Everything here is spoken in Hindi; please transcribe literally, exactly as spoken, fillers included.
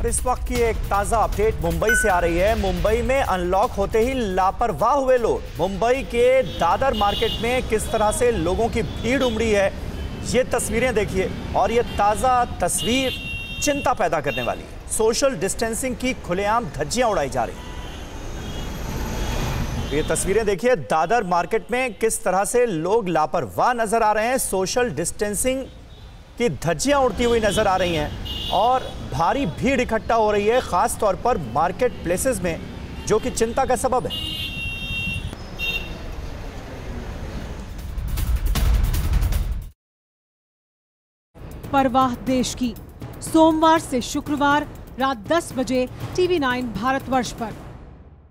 और इस वक्त की एक ताजा अपडेट मुंबई से आ रही है। मुंबई में अनलॉक होते ही लापरवाह हुए लोग। मुंबई के दादर मार्केट में किस तरह से लोगों की भीड़ उमड़ी है, ये तस्वीरें देखिए। और ये ताजा तस्वीर चिंता पैदा करने वाली है। सोशल डिस्टेंसिंग की खुलेआम धज्जियां उड़ाई जा रही हैं। ये तस्वीरें देखिए, दादर मार्केट में किस तरह से लोग लापरवाह नजर आ रहे हैं। सोशल डिस्टेंसिंग की धज्जियां उड़ती हुई नजर आ रही हैं और भारी भीड़ इकट्ठा हो रही है, खास तौर पर मार्केट प्लेसेस में, जो कि चिंता का सबब है। परवाह देश की, सोमवार से शुक्रवार रात दस बजे टीवी नाइन भारतवर्ष पर।